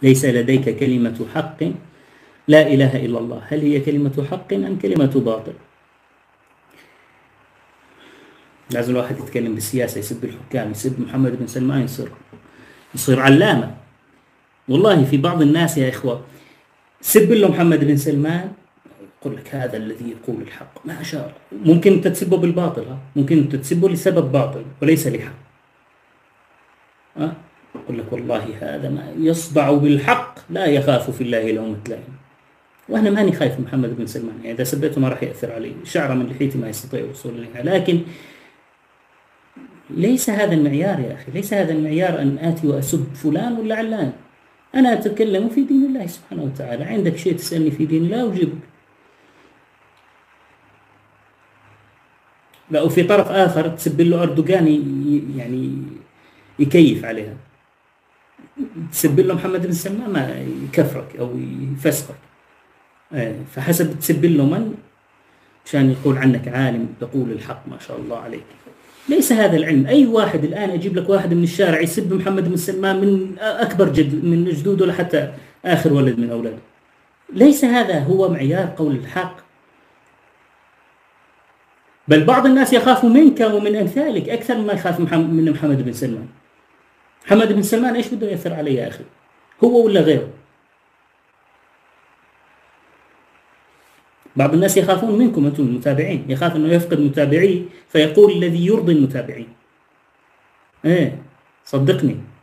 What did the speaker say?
ليس لديك كلمة حق لا إله إلا الله، هل هي كلمة حق أم كلمة باطل؟ لازم الواحد يتكلم بالسياسة، يسب الحكام، يسب محمد بن سلمان، يصير علامة. والله في بعض الناس يا إخوة سب له محمد بن سلمان يقول لك هذا الذي يقول الحق، ما شاء الله. ممكن أنت تسبه بالباطل، ممكن أنت تسبه لسبب باطل وليس لحق. يقول لك والله هذا ما يصدع بالحق لا يخاف في الله لومة لائم. وأنا ماني خايف محمد بن سلمان، يعني إذا سبيته ما راح يأثر علي، شعره من لحيتي ما يستطيع الوصول إليها. لكن ليس هذا المعيار يا أخي، ليس هذا المعيار أن آتي وأسب فلان ولا علان. أنا أتكلم في دين الله سبحانه وتعالى، عندك شيء تسألني في دين الله أجيبك. لا، وفي طرف آخر تسب له أردوغان يعني يكيف عليها، تسب له محمد بن سلمان ما يكفرك أو يفسقك. فحسب تسب له من عشان يقول عنك عالم تقول الحق ما شاء الله عليك. ليس هذا العلم. أي واحد الآن أجيب لك واحد من الشارع يسب محمد بن سلمان من أكبر جد من جدوده لحتى آخر ولد من أولاده، ليس هذا هو معيار قول الحق. بل بعض الناس يخاف منك ومن أمثالك أكثر مما يخاف من محمد بن سلمان. محمد بن سلمان إيش بده يأثر عليه يا أخي، هو ولا غيره؟ بعض الناس يخافون منكم أنتم المتابعين، يخاف أنه يفقد متابعيه فيقول الذي يرضي المتابعين. صدقني.